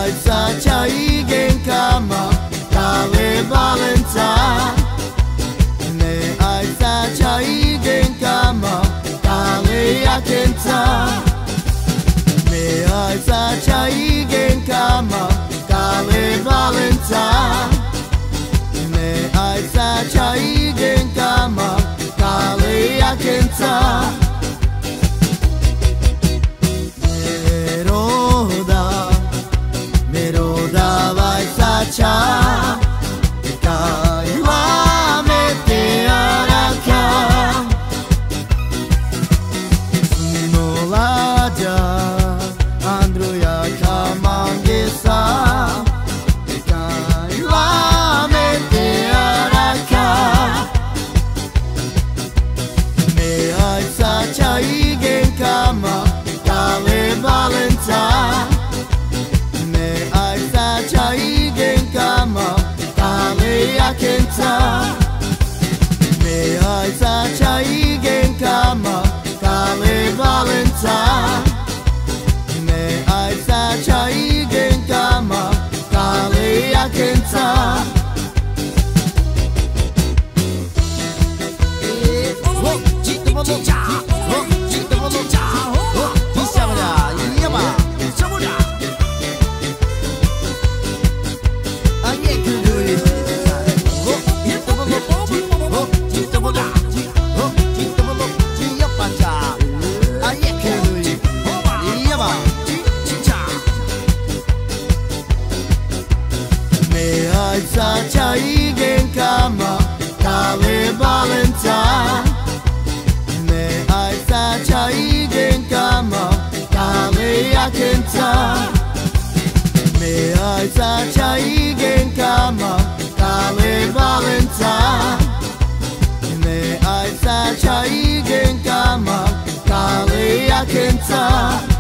ai sa chai gen kama kale valentine me ai sa chai gen kama kale akenta me ai sa chai gen kama kale valentine me ai sa chai gen kama kale akenta cha kai wa me te araka no la ja andro ya kamangesa kai wa me te araka me ai sa chai gen kama kale valentine me ai sa chai akenta me ai sa chai gen kama kale valentine me ai sa chai gen kama kale akenta sa chai gen kama kale valentine me ai sa chai gen kama kale akenta me ai sa chai gen kama kale valentine me ai sa chai gen kama kale akenta